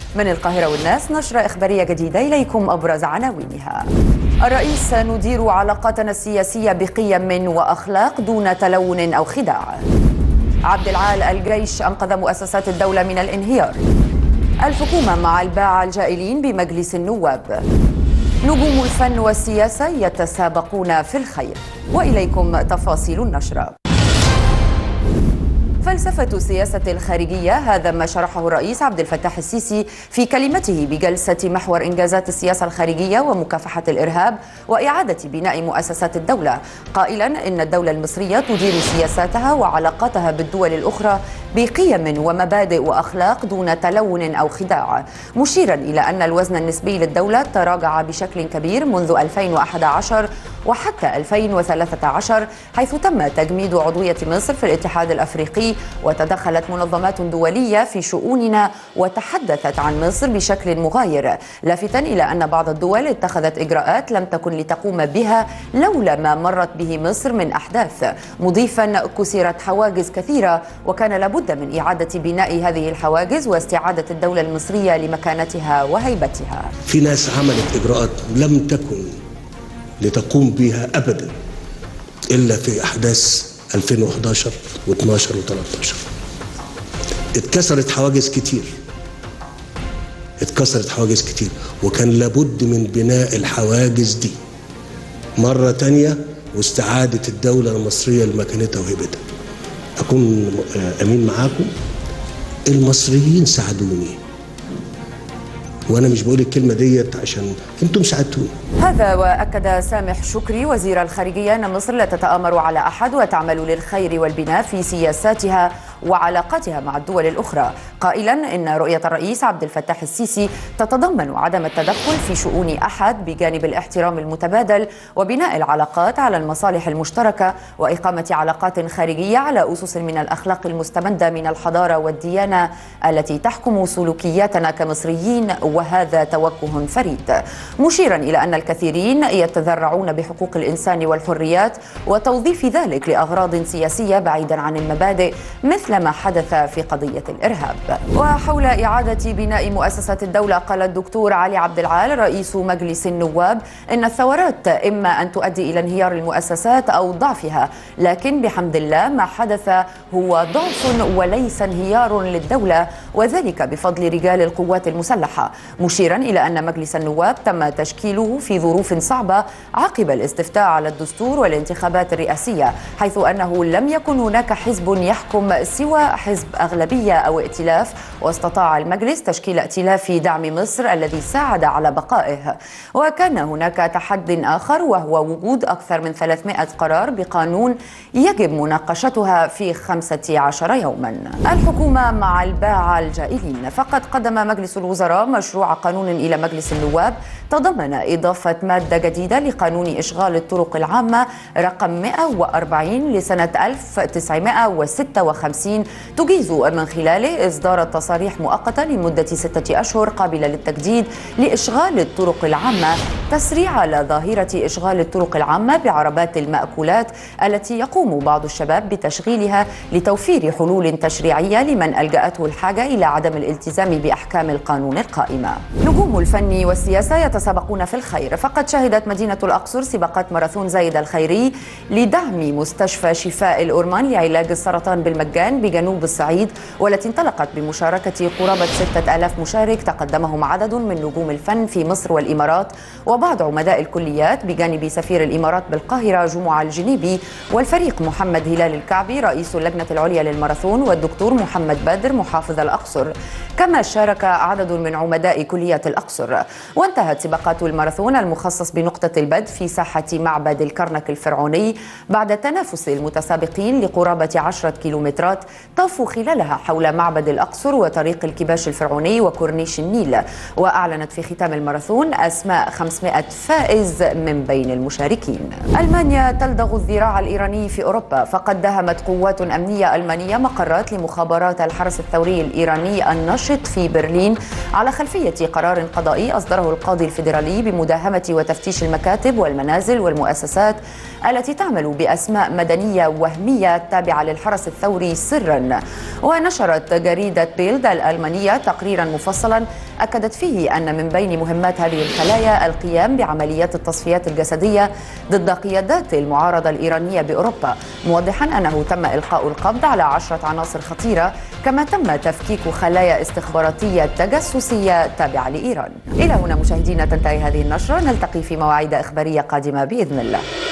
من القاهرة والناس نشرة إخبارية جديدة، إليكم أبرز عناوينها. الرئيس: ندير علاقاتنا السياسية بقيم وأخلاق دون تلون أو خداع. عبد العال: الجيش أنقذ مؤسسات الدولة من الانهيار. الحكومة مع الباعة الجائلين بمجلس النواب. نجوم الفن والسياسة يتسابقون في الخير. وإليكم تفاصيل النشرة. فلسفة السياسة الخارجية، هذا ما شرحه الرئيس عبد الفتاح السيسي في كلمته بجلسة محور إنجازات السياسة الخارجية ومكافحة الإرهاب وإعادة بناء مؤسسات الدولة، قائلا إن الدولة المصرية تدير سياساتها وعلاقاتها بالدول الأخرى بقيم ومبادئ وأخلاق دون تلون أو خداع، مشيرا إلى أن الوزن النسبي للدولة تراجع بشكل كبير منذ 2011 وحتى 2013، حيث تم تجميد عضوية مصر في الاتحاد الأفريقي، وتدخلت منظمات دولية في شؤوننا وتحدثت عن مصر بشكل مغاير، لافتا إلى أن بعض الدول اتخذت إجراءات لم تكن لتقوم بها لولا ما مرت به مصر من أحداث، مضيفا: كسرت حواجز كثيرة وكان لابد من إعادة بناء هذه الحواجز واستعادة الدولة المصرية لمكانتها وهيبتها. في ناس عملت إجراءات لم تكن لتقوم بها أبدا إلا في أحداث 2011 و12 و13. اتكسرت حواجز كتير وكان لابد من بناء الحواجز دي مرة تانية واستعادة الدولة المصرية لمكانتها وهيبتها. أكون أمين معاكم، المصريين ساعدوني، وأنا مش بقول الكلمة ديت عشان أنتم ساعدتوني. هذا وأكد سامح شكري وزير الخارجية أن مصر لا تتآمر على أحد وتعمل للخير والبناء في سياساتها وعلاقاتها مع الدول الأخرى، قائلا إن رؤية الرئيس عبد الفتاح السيسي تتضمن عدم التدخل في شؤون أحد بجانب الاحترام المتبادل وبناء العلاقات على المصالح المشتركة وإقامة علاقات خارجية على أسس من الأخلاق المستمدة من الحضارة والديانة التي تحكم سلوكياتنا كمصريين، وهذا توجه فريد، مشيرا إلى أن الكثيرين يتذرعون بحقوق الإنسان والحريات وتوظيف ذلك لأغراض سياسية بعيدا عن المبادئ، مثل ما حدث في قضية الإرهاب. وحول إعادة بناء مؤسسات الدولة، قال الدكتور علي عبد العال رئيس مجلس النواب إن الثورات إما أن تؤدي إلى انهيار المؤسسات أو ضعفها، لكن بحمد الله ما حدث هو ضعف وليس انهيار للدولة، وذلك بفضل رجال القوات المسلحة، مشيرا إلى أن مجلس النواب تم تشكيله في ظروف صعبة عقب الاستفتاء على الدستور والانتخابات الرئاسية، حيث أنه لم يكن هناك حزب يحكم سوى حزب أغلبية أو ائتلاف، واستطاع المجلس تشكيل ائتلاف دعم مصر الذي ساعد على بقائه. وكان هناك تحد آخر وهو وجود أكثر من 300 قرار بقانون يجب مناقشتها في 15 يوما. الحكومة مع الباعة الجائلين، فقد قدم مجلس الوزراء مشروع قانون إلى مجلس النواب تضمن إضافة مادة جديدة لقانون إشغال الطرق العامة رقم 140 لسنة 1956 تجيز من خلاله إصدار التصاريح مؤقتة لمدة 6 أشهر قابلة للتجديد لإشغال الطرق العامة، تسريع على ظاهرة إشغال الطرق العامة بعربات المأكولات التي يقوم بعض الشباب بتشغيلها لتوفير حلول تشريعية لمن ألجأته الحاجة إلى عدم الالتزام بأحكام القانون القائمة. نجوم الفن والسياسة يتسابقون في الخير، فقد شهدت مدينة الأقصر سباقات ماراثون زايد الخيري لدعم مستشفى شفاء الأورمان لعلاج السرطان بالمجان بجنوب الصعيد، والتي انطلقت بمشاركة قرابة 6000 مشارك تقدمهم عدد من نجوم الفن في مصر والإمارات وبعض عمداء الكليات بجانب سفير الإمارات بالقاهرة جمعة الجنيبي، والفريق محمد هلال الكعبي رئيس اللجنة العليا للماراثون، والدكتور محمد بدر محافظ الأقصر، كما شارك عدد من عمداء كليات الأقصر. وانتهت سباقات الماراثون المخصص بنقطة البدء في ساحة معبد الكرنك الفرعوني بعد تنافس المتسابقين لقرابة 10 كيلومترات طافوا خلالها حول معبد الأقصر وطريق الكباش الفرعوني وكورنيش النيل. وأعلنت في ختام الماراثون أسماء 500 فائز من بين المشاركين. ألمانيا تلدغ الذراع الإيراني في أوروبا، فقد داهمت قوات أمنية ألمانية مقرات لمخابرات الحرس الثوري الإيراني النشط في برلين على خلفية قرار قضائي أصدره القاضي الفيدرالي بمداهمة وتفتيش المكاتب والمنازل والمؤسسات التي تعمل بأسماء مدنية وهمية تابعة للحرس الثوري سرا. ونشرت جريدة بيلد الألمانية تقريرا مفصلا أكدت فيه أن من بين مهمات هذه الخلايا القيام بعمليات التصفيات الجسدية ضد قيادات المعارضة الإيرانية بأوروبا، موضحا أنه تم إلقاء القبض على 10 عناصر خطيرة، كما تم تفكيك خلايا استخباراتية تجسسية تابعة لإيران. إلى هنا مشاهدينا تنتهي هذه النشرة، نلتقي في مواعيد إخبارية قادمة بإذن الله.